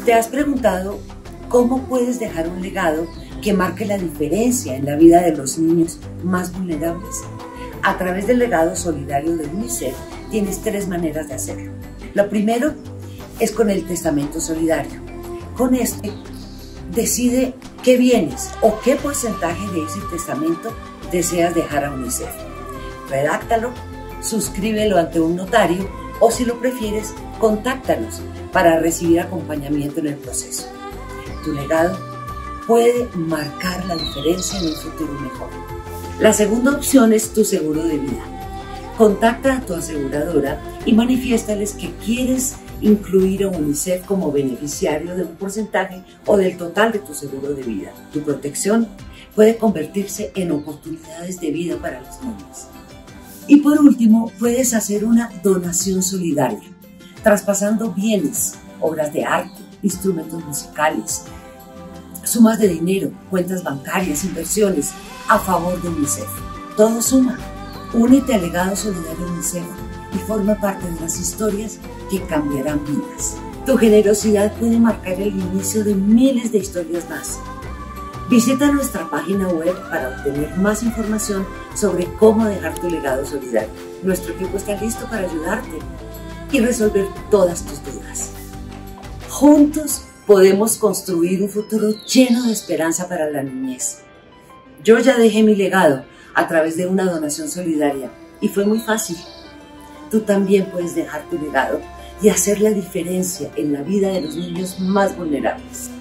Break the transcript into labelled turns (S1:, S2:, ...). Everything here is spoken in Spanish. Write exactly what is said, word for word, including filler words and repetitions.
S1: ¿Te has preguntado cómo puedes dejar un legado que marque la diferencia en la vida de los niños más vulnerables? A través del legado solidario de UNICEF tienes tres maneras de hacerlo. Lo primero es con el testamento solidario. Con este, decide qué bienes o qué porcentaje de ese testamento deseas dejar a UNICEF. Redáctalo, suscríbelo ante un notario o, si lo prefieres, contáctanos para recibir acompañamiento en el proceso. Tu legado puede marcar la diferencia en un futuro mejor. La segunda opción es tu seguro de vida. Contacta a tu aseguradora y manifiéstales que quieres incluir a UNICEF como beneficiario de un porcentaje o del total de tu seguro de vida. Tu protección puede convertirse en oportunidades de vida para los niños. Y por último, puedes hacer una donación solidaria, traspasando bienes, obras de arte, instrumentos musicales, sumas de dinero, cuentas bancarias, inversiones a favor de UNICEF. Todo suma. Únete al legado solidario UNICEF y forma parte de las historias que cambiarán vidas. Tu generosidad puede marcar el inicio de miles de historias más. Visita nuestra página web para obtener más información sobre cómo dejar tu legado solidario. Nuestro equipo está listo para ayudarte y resolver todas tus dudas. Juntos podemos construir un futuro lleno de esperanza para la niñez. Yo ya dejé mi legado a través de una donación solidaria y fue muy fácil. Tú también puedes dejar tu legado y hacer la diferencia en la vida de los niños más vulnerables.